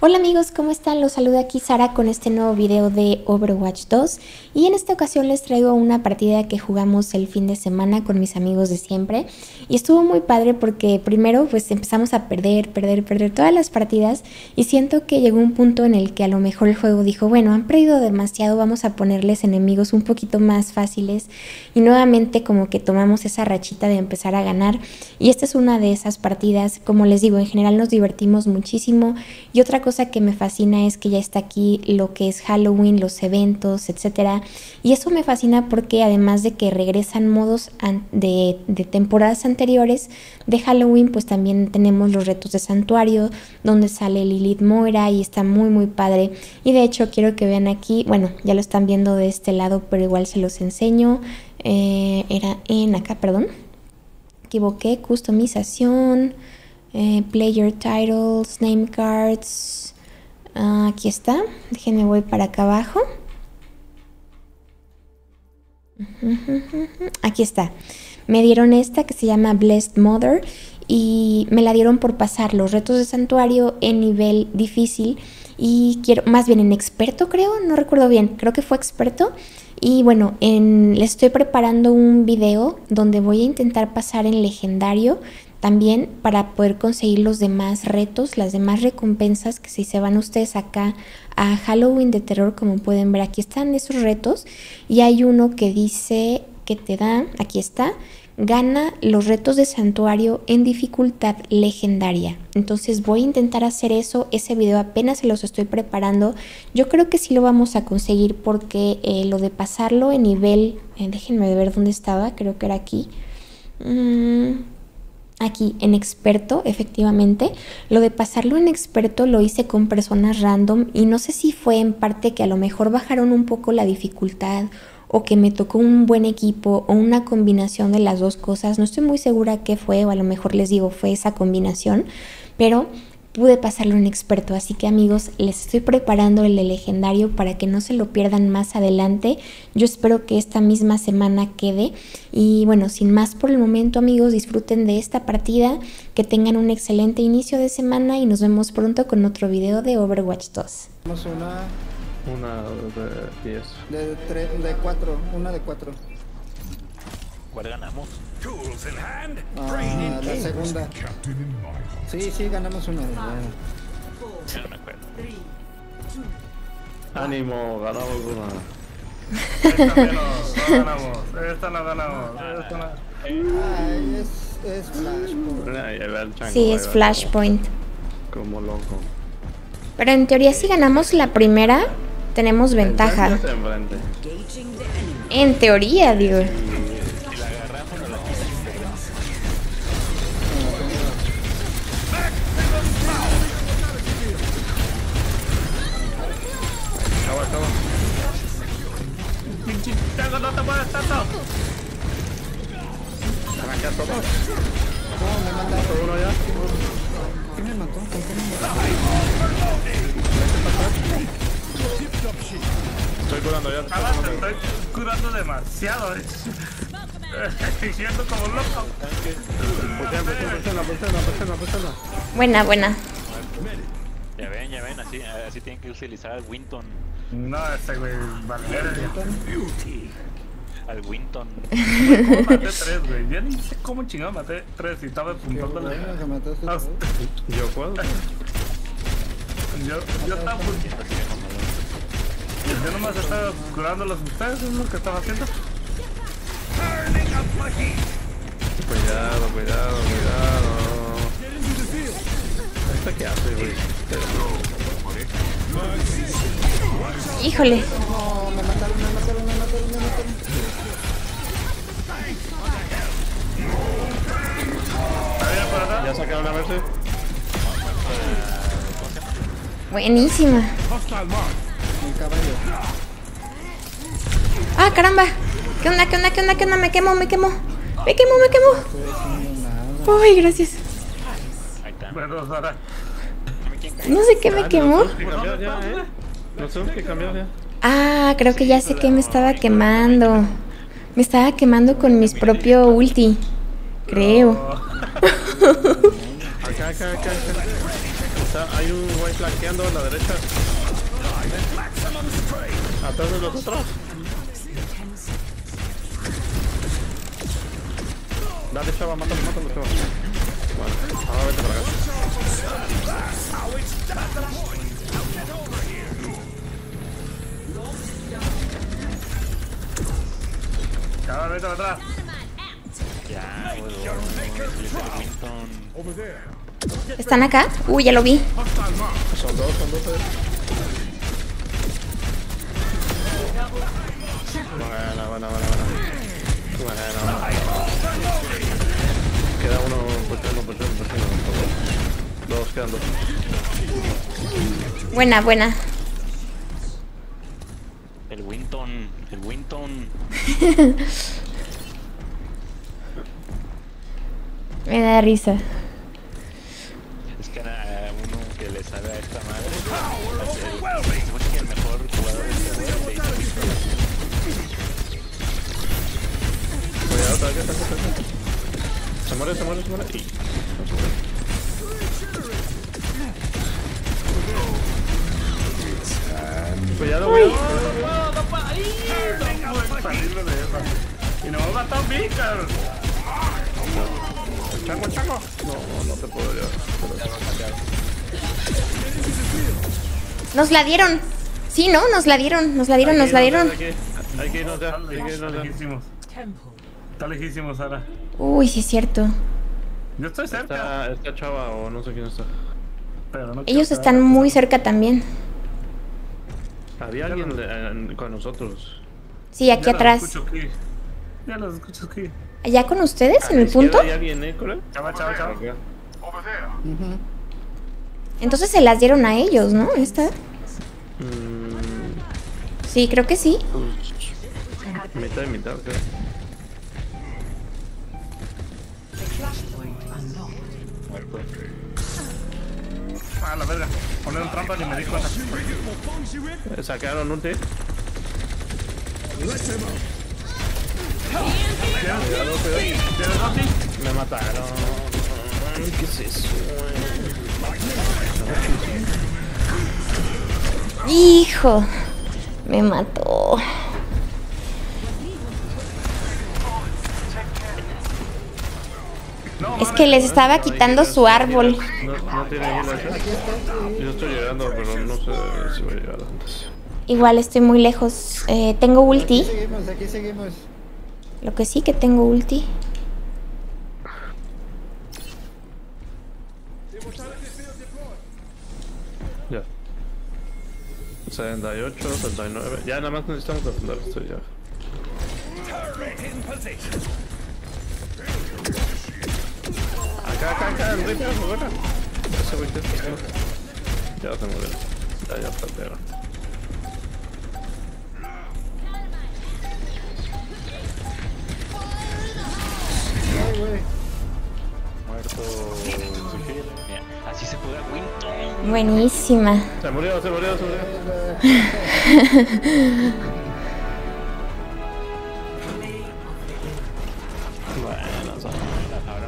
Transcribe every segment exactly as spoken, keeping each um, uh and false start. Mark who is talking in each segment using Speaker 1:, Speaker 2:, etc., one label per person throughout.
Speaker 1: Hola amigos, ¿cómo están? Los saluda aquí Sara con este nuevo video de Overwatch dos y en esta ocasión les traigo una partida que jugamos el fin de semana con mis amigos de siempre y estuvo muy padre porque primero pues empezamos a perder, perder, perder todas las partidas y siento que llegó un punto en el que a lo mejor el juego dijo, bueno, han perdido demasiado, vamos a ponerles enemigos un poquito más fáciles y nuevamente como que tomamos esa rachita de empezar a ganar y esta es una de esas partidas. Como les digo, en general nos divertimos muchísimo y otra cosa que me fascina es que ya está aquí lo que es Halloween, los eventos, etcétera, y eso me fascina porque además de que regresan modos de, de temporadas anteriores de Halloween, pues también tenemos los retos de santuario donde sale Lilith Moira y está muy muy padre. Y de hecho quiero que vean aquí, bueno, ya lo están viendo de este lado, pero igual se los enseño. Eh, era en acá, perdón, equivoqué, customización, eh, player titles, name cards. Uh, aquí está, déjenme voy para acá abajo. Aquí está, me dieron esta que se llama Blessed Mother y me la dieron por pasar los retos de santuario en nivel difícil y quiero, más bien en experto creo, no recuerdo bien, creo que fue experto. Y bueno, en, le estoy preparando un video donde voy a intentar pasar en legendario también para poder conseguir los demás retos, las demás recompensas, que si se van ustedes acá a Halloween de terror, como pueden ver, aquí están esos retos y hay uno que dice que te da, aquí está, gana los retos de santuario en dificultad legendaria. Entonces voy a intentar hacer eso, ese video apenas se los estoy preparando. Yo creo que sí lo vamos a conseguir porque eh, lo de pasarlo en nivel, eh, déjenme ver dónde estaba, creo que era aquí. Mm. Aquí en experto, efectivamente, lo de pasarlo en experto lo hice con personas random y no sé si fue en parte que a lo mejor bajaron un poco la dificultad o que me tocó un buen equipo o una combinación de las dos cosas. No estoy muy segura qué fue, o a lo mejor les digo fue esa combinación, pero pude pasarlo en experto, así que amigos, les estoy preparando el de legendario para que no se lo pierdan más adelante. Yo espero que esta misma semana quede y bueno, sin más por el momento amigos, disfruten de esta partida, que tengan un excelente inicio de semana y nos vemos pronto con otro video de Overwatch dos.
Speaker 2: Tenemos una...
Speaker 3: Una de diez.
Speaker 2: De, tre, de cuatro, una de cuatro.
Speaker 4: ¿Cuál ganamos?
Speaker 2: Ah, la segunda. Sí, sí, ganamos una.
Speaker 4: Ya no me acuerdo.
Speaker 3: Ánimo, ganamos una.
Speaker 5: Esta menos, no ganamos. Esta no ganamos. Esta no...
Speaker 2: Ay, es, es Flashpoint.
Speaker 3: Ahí va el chango,
Speaker 1: Sí,
Speaker 3: ahí
Speaker 1: es
Speaker 3: va
Speaker 1: Flashpoint.
Speaker 3: Como, como loco.
Speaker 1: Pero en teoría si ganamos la primera, tenemos ventaja.
Speaker 3: Enfrente, enfrente.
Speaker 1: En teoría, digo.
Speaker 4: Si la agarramos, no la quitamos.
Speaker 3: Acaba, acaba.
Speaker 5: Pinche chango, no te mueves tanto.
Speaker 3: Arranca todo.
Speaker 2: ¿Cómo me mataron?
Speaker 3: Uno ya.
Speaker 2: ¿Quién me mató? ¿Con qué me mató?
Speaker 3: Estoy curando ya.
Speaker 5: Ahora te estoy curando demasiado. Estoy siendo como loco.
Speaker 3: Persona, persona, persona, persona, persona.
Speaker 1: Buena, buena.
Speaker 4: Ya ven, ya ven, así, así tienen que utilizar al Winton.
Speaker 5: No, ese güey, Valera.
Speaker 4: Al Winton.
Speaker 5: ¿Cómo maté tres, güey? Ya ni sé cómo chingado maté tres y estaba
Speaker 2: Qué
Speaker 5: apuntándole.
Speaker 2: bueno que mataste
Speaker 5: a
Speaker 2: tres.
Speaker 5: usted.
Speaker 3: ¿Yo puedo?
Speaker 5: Yo, yo estaba Yo nomás estaba curándolos a ustedes, es lo que estaba haciendo.
Speaker 3: Cuidado, cuidado, cuidado. ¿Esto qué hace, güey?
Speaker 1: Híjole.
Speaker 2: No, me mataron, me mataron, me mataron, me mataron.
Speaker 5: ¿Está por acá?
Speaker 3: ¿Ya sacaron a verse?
Speaker 1: Buenísima.
Speaker 2: El caballo.
Speaker 1: Ah, caramba. ¿Qué onda, qué onda, qué onda, qué onda? Me quemo, me quemo. Me quemo, me quemo.
Speaker 2: Estoy haciendo nada.
Speaker 1: Ay, gracias.
Speaker 4: Ahí está.
Speaker 5: Bueno, Sara.
Speaker 1: No sé qué me quemó.
Speaker 3: ¿Qué cambiar ya, eh? No sé qué cambiar ya.
Speaker 1: Ah, creo que ya sé que me estaba quemando. Me estaba quemando con mis propio ulti. Creo.
Speaker 3: Acá, acá, acá, acá. Está, hay un güey flanqueando a la derecha. Atrás de nosotros. Dale, chava, mátalo, mátalo, chava. Bueno, ahora vete para acá.
Speaker 5: Chava, vete para atrás.
Speaker 4: Ya, huevón.
Speaker 1: ¿Están acá? Uy, ya lo vi.
Speaker 3: Son dos, son dos. Eh. Buena, buena, buena, buena. Buena, buena. Queda uno, puchando, puchando, puchando. Dos, quedan dos.
Speaker 1: Buena, buena.
Speaker 4: El Winton, el Winton.
Speaker 1: Me da risa.
Speaker 4: Es que a uno que le sabe a esta madre. Es el mejor jugador de este juego.
Speaker 3: Cuidado, está aquí, está aquí, está aquí. Se muere, se muere, se muere. Y... no se muere. Cuidado, cuidado.
Speaker 5: Salirme de esa. Y nos va a matar un Víctor.
Speaker 3: El chango, el chango. No, no te puedo llevar.
Speaker 1: Nos la dieron. Sí, ¿no? Nos la dieron, nos la dieron, nos la dieron.
Speaker 3: Hay que irnos ya, hay que irnos
Speaker 5: Está
Speaker 3: ya.
Speaker 5: lejísimos. Está lejísimos, Sara.
Speaker 1: Uy, sí es cierto.
Speaker 5: Yo estoy cerca.
Speaker 3: Está, está chava o no sé quién está.
Speaker 5: Pero no
Speaker 1: Ellos
Speaker 5: quiero
Speaker 1: están
Speaker 5: estar-
Speaker 1: muy cerca también.
Speaker 3: Había alguien eh, con nosotros.
Speaker 1: Sí, aquí
Speaker 5: Ya los
Speaker 1: atrás.
Speaker 5: escucho aquí. Ya los escucho aquí.
Speaker 1: ¿Allá con ustedes,
Speaker 3: A
Speaker 1: en
Speaker 3: la
Speaker 1: el punto?
Speaker 3: izquierda ¿Hay alguien, eh, Cora?
Speaker 5: Chava, chava, chava.
Speaker 3: Ok.
Speaker 1: Entonces se las dieron a ellos, ¿no? ¿Esta?
Speaker 3: Mm,
Speaker 1: Sí, creo que sí.
Speaker 3: pues, mitad y mitad, creo.
Speaker 5: Ah, la verga. Poner trampa ni me di cuenta.
Speaker 3: Eh, Sacaron un té.
Speaker 5: ¿Tienes ¿Tienes dos, sí?
Speaker 3: Me mataron. ¿Qué es eso?
Speaker 1: Hijo, me mató.
Speaker 5: No,
Speaker 1: Es que les estaba quitando su árbol.
Speaker 3: No, no tiene healer, ¿eh? Yo estoy llegando, pero no sé si voy a llegar antes.
Speaker 1: Igual estoy muy lejos. Eh, tengo ulti.
Speaker 2: Aquí seguimos, aquí seguimos.
Speaker 1: Lo que sí que tengo ulti.
Speaker 3: Ya. setenta y ocho, setenta y nueve. Ya nada más necesitamos defender esto ya. Acá, acá, acá, el rey pega por acá. Ese güey te está haciendo. Ya se murió. Ya, ya está pegado.
Speaker 2: Ay, güey.
Speaker 4: Muerto. Mira, así se juega Winton.
Speaker 1: Buenísima.
Speaker 3: Se murió, se murió, se murió. Bueno, son.
Speaker 4: Ahora.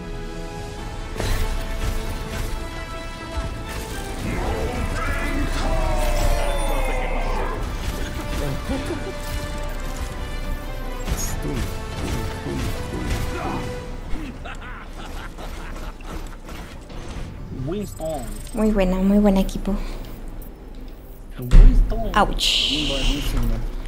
Speaker 5: Winston.
Speaker 1: Muy buena, muy buen equipo.
Speaker 5: Winston.
Speaker 1: Ouch.
Speaker 2: Buenísimo.